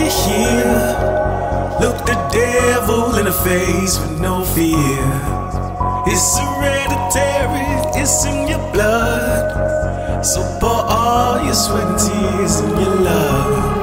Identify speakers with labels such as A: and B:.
A: you here. Look the devil in the face with no fear. It's hereditary, it's in your blood. So pour all your sweat and tears and your love.